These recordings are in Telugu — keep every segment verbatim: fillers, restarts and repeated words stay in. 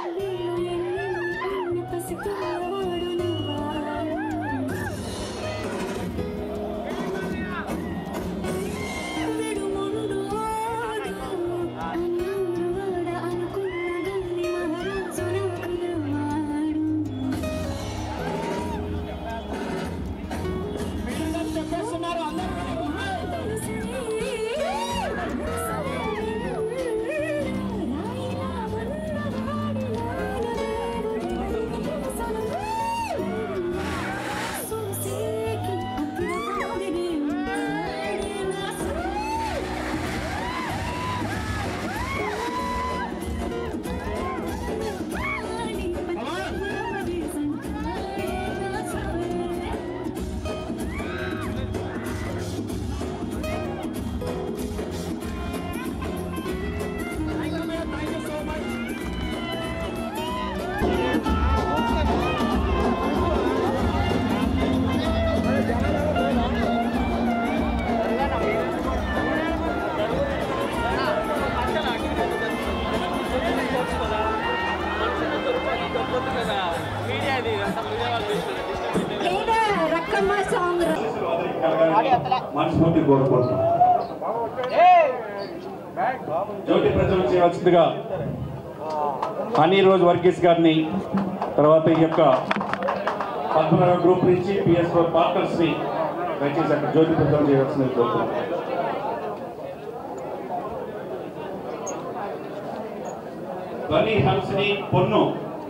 మనస్ఫూర్తి కోరుకుంటున్నాం. జ్యోతి ప్రజలు చేయవలసిందిగా హనీ రోజ్ వర్గీస్ గారిని, తర్వాత ఈ యొక్క పద్మనాభ గ్రూప్ నుంచి పిఎస్ ఫోర్ పార్ట్నర్స్ ని దయచేసి అక్కడ జ్యోతి ప్రజలు చేయవలసిందిగా కోరుతున్నాం. ధ్వని హంసిని పొన్ను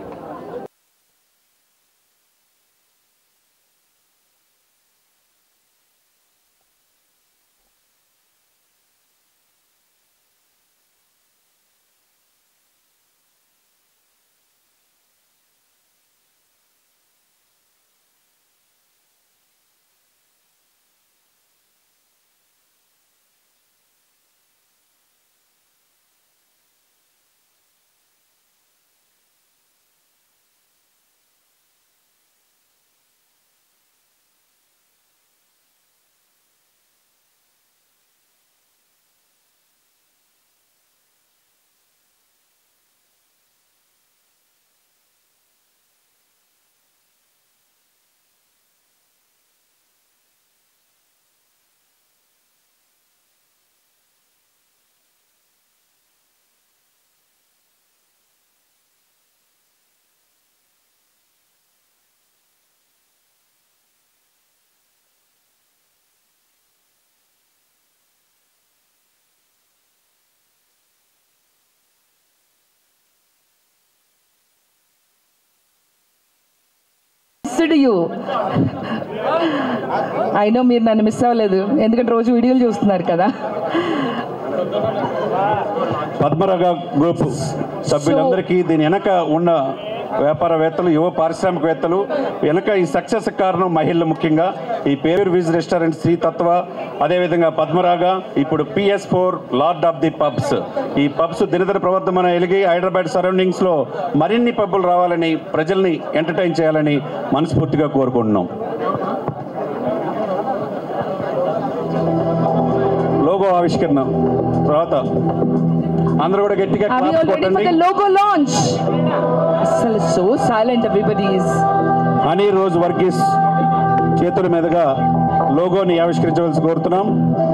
you. I know మీరు నన్ను మిస్ అవ్వలేదు, ఎందుకంటే రోజు వీడియోలు చూస్తున్నారు కదా. పద్మరాగ గ్రూప్ సభ్యులందరికీ దీని వెనక ఉన్న వ్యాపారవేత్తలు, యువ పారిశ్రామికవేత్తలు వెనక ఈ సక్సెస్ కారణం మహిళలు. ముఖ్యంగా ఈ పేరు విజ్ రెస్టారెంట్, శ్రీతత్వ, అదేవిధంగా పద్మరాగ, ఇప్పుడు PS four lord of the pubs. ఈ పబ్స్ దినదిన ప్రవర్ధమాన ఎలిగి హైదరాబాద్ సరౌండింగ్స్లో మరిన్ని పబ్బులు రావాలని, ప్రజల్ని ఎంటర్టైన్ చేయాలని మనస్ఫూర్తిగా కోరుకుంటున్నాం. లోగో ఆవిష్కరణ తర్వాత అందరూ కూడా గట్టిగా లోగో లాంచ్. అసలు so silent, everybody is. Honey Rose Varghese చేతుల మీదుగా లోగోని ఆవిష్కరించవలసి కోరుతున్నాం.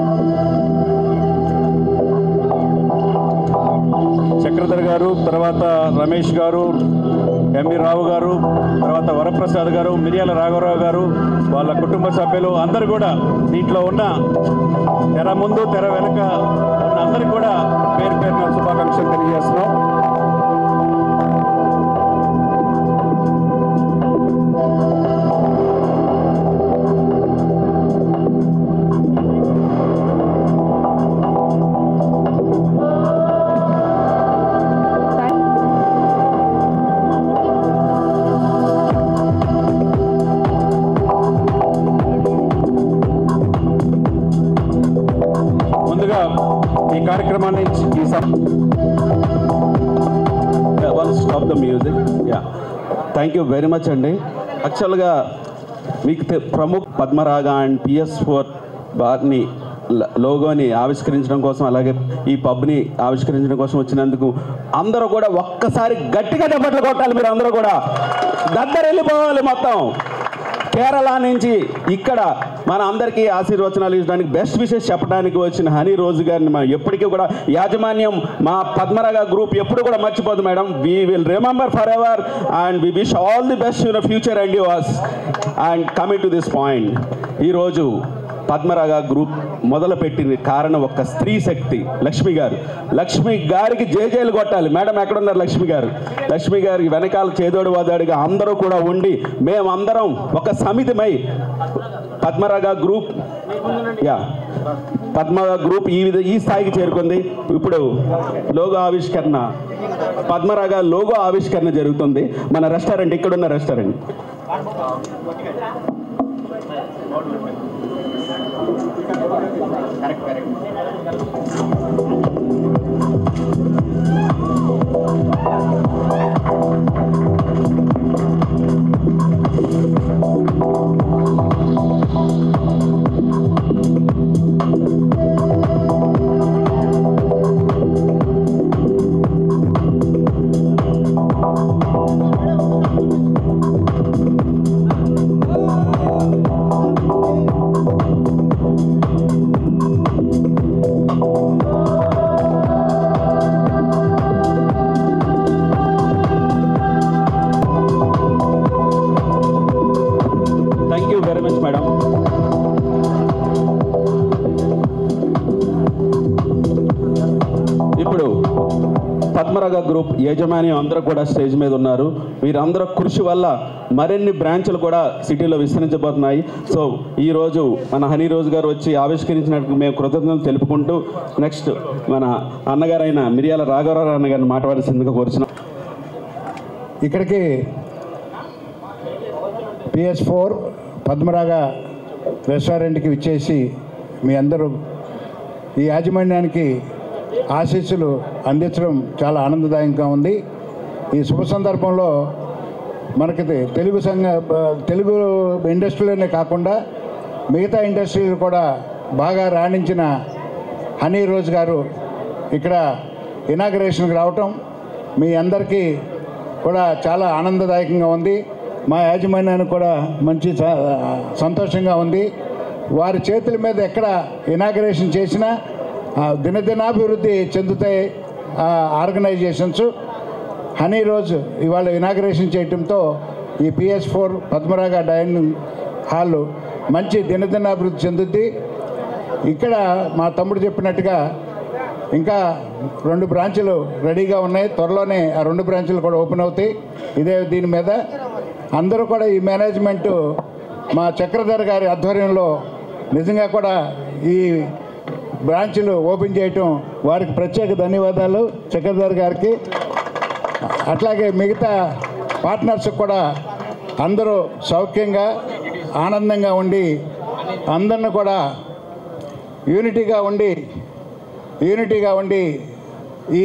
చక్రధర్ గారు, తర్వాత రమేష్ గారు, ఎంవి రావు గారు, తర్వాత వరప్రసాద్ గారు, మిర్యాల రాఘవరావు గారు, వాళ్ళ కుటుంబ సభ్యులు అందరూ కూడా దీంట్లో ఉన్న తెర ముందు తెర వెనుక ఉన్న అందరికీ కూడా పేరు పేరున శుభాకాంక్షలు తెలియజేస్తున్నాం. ఈ కార్యక్రమాన్ని ఈ one stop the music. Yeah, thank you very much అండి. యాక్చువల్గా మీకు ప్రముఖ పద్మరాగ అండ్ పిఎస్ ఫోర్ వారిని లోగోని ఆవిష్కరించడం కోసం, అలాగే ఈ పబ్ని ఆవిష్కరించడం కోసం వచ్చినందుకు అందరూ కూడా ఒక్కసారి గట్టిగా దెబ్బట్లు కొట్టాలి. మీరు అందరూ కూడా దగ్గర వెళ్ళిపోవాలి. మొత్తం కేరళ నుంచి ఇక్కడ మన అందరికీ ఆశీర్వచనాలు ఇవ్వడానికి, బెస్ట్ విషెస్ చెప్పడానికి వచ్చిన హనీ రోజు గారిని మనం ఎప్పటికీ కూడా యాజమాన్యం మా పద్మరాగ గ్రూప్ ఎప్పుడు కూడా మర్చిపోదు madam. We will remember forever and we wish all the best your future and yours. And coming to this point, ఈరోజు పద్మరాగ గ్రూప్ మొదలుపెట్టిన కారణం ఒక స్త్రీ శక్తి, లక్ష్మి గారు. లక్ష్మి గారికి జేజేలు కొట్టాలి. మేడం ఎక్కడున్నారు లక్ష్మి గారు? లక్ష్మి గారికి వెనకాల చేదోడు వాదాడుగా అందరూ కూడా ఉండి మేమందరం ఒక సమితిమై Padmaraga group yeah Padmaraga group ఈ విధ ఈ స్థాయికి చేరుకుంది. ఇప్పుడు లోగో ఆవిష్కరణ, పద్మరాగ లోగో ఆవిష్కరణ జరుగుతుంది మన రెస్టారెంట్, ఇక్కడున్న restaurant. Correct correct Padmaraga group యాజమాన్యం అందరూ కూడా స్టేజ్ మీద ఉన్నారు. వీరందరూ కృషి వల్ల మరిన్ని బ్రాంచ్లు కూడా సిటీలో విస్తరించబోతున్నాయి. సో ఈరోజు మన హనీ రోజు గారు వచ్చి ఆవిష్కరించినట్టు మేము కృతజ్ఞతలు తెలుపుకుంటూ నెక్స్ట్ మన అన్నగారైన మిరియాల రాఘవరావు అన్నగారిని మాట్లాడాల్సిందిగా కోరుచున్నాం. ఇక్కడికి పిఎస్ ఫోర్ పద్మరాగ రెస్టారెంట్కి విచ్చేసి మీ అందరూ ఈ యాజమాన్యానికి ఆశీస్సులు అందించడం చాలా ఆనందదాయకంగా ఉంది. ఈ శుభ సందర్భంలో మనకి తెలుగు సంఘ తెలుగు ఇండస్ట్రీలోనే కాకుండా మిగతా ఇండస్ట్రీలు కూడా బాగా రాణించిన హనీ రోజ్ గారు ఇక్కడ ఇనాగరేషన్కి రావటం మీ అందరికీ కూడా చాలా ఆనందదాయకంగా ఉంది. మా యాజమాన్యానికి కూడా మంచి సంతోషంగా ఉంది. వారి చేతుల మీద ఎక్కడ ఇనాగరేషన్ చేసినా దినదినాభివృద్ధి చెందుతాయి ఆర్గనైజేషన్స్. హనీ రోజు ఇవాళ ఇనాగరేషన్ చేయడంతో ఈ PS four Padmaraga dining hall మంచి దినదినాభివృద్ధి చెందుద్ది. ఇక్కడ మా తమ్ముడు చెప్పినట్టుగా ఇంకా రెండు బ్రాంచులు రెడీగా ఉన్నాయి. త్వరలోనే ఆ రెండు బ్రాంచులు కూడా ఓపెన్ అవుతాయి. ఇదే దీని మీద అందరూ కూడా ఈ మేనేజ్మెంటు మా చక్రధర్ గారి ఆధ్వర్యంలో నిజంగా కూడా ఈ బ్రాంచ్లు ఓపెన్ చేయటం వారికి ప్రత్యేక ధన్యవాదాలు చక్రధర్ గారికి. అట్లాగే మిగతా పార్ట్నర్స్కి కూడా అందరూ సౌఖ్యంగా ఆనందంగా ఉండి అందరిని కూడా యూనిటీగా ఉండి యూనిటీగా ఉండి ఈ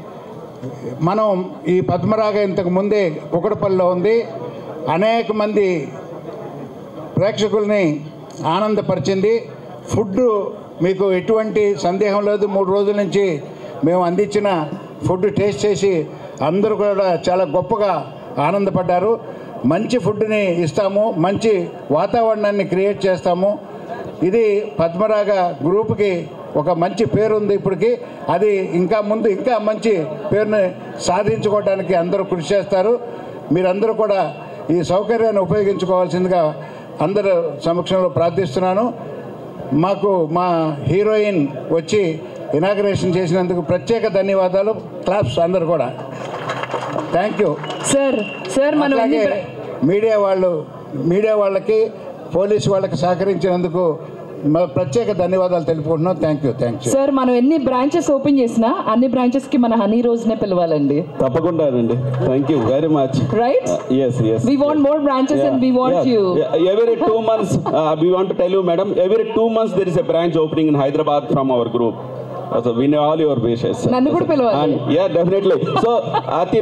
మనం ఈ పద్మరాగ ఇంతకు ముందే కుకడపల్లిలో ఉంది. అనేక మంది ప్రేక్షకుల్ని ఆనందపరిచింది. ఫుడ్ మీకు ఎటువంటి సందేహం లేదు. మూడు రోజుల నుంచి మేము అందించిన ఫుడ్ టేస్ట్ చేసి అందరూ కూడా చాలా గొప్పగా ఆనందపడ్డారు. మంచి ఫుడ్ని ఇస్తాము, మంచి వాతావరణాన్ని క్రియేట్ చేస్తాము. ఇది పద్మరాగ గ్రూప్కి ఒక మంచి పేరు ఉంది ఇప్పటికి. అది ఇంకా ముందు ఇంకా మంచి పేరుని సాధించుకోవడానికి అందరూ కృషి చేస్తారు. మీరందరూ కూడా ఈ సౌకర్యాన్ని ఉపయోగించుకోవాల్సిందిగా అందరూ సమక్షంలో ప్రార్థిస్తున్నాను. మాకు మా హీరోయిన్ వచ్చి ఇనాగరేషన్ చేసినందుకు ప్రత్యేక ధన్యవాదాలు. క్లాప్స్ అందరు కూడా. Thank you sir. సార్ మనం మీడియా వాళ్ళు మీడియా వాళ్ళకి పోలీసు వాళ్ళకి సహకరించినందుకు ప్రత్యేక ధన్యవాదాలు తెలుపుకుంటున్నాం. Thank you thank you sir. మనం ఎన్ని బ్రాంచెస్ ఓపెన్ చేసినా అన్ని బ్రాంచెస్ కి మన హనీ రోజునే పిలవాలండి. తప్పకుండా అండి. Thank you very much. Right. yes yes we want more branches yeah. and we want yeah. you yeah. every two months uh, we want to tell you madam, every two months there is a branch opening in Hyderabad from our group. So we know all your wishes. Nannu kuda pilavali. Yeah, definitely. So ati